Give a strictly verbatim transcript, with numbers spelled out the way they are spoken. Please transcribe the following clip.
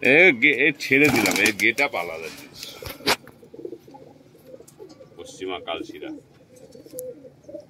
ছেড়ে দিলাম, এ গেটা আলাদা জিনিস। পশ্চিমা কালশিরা।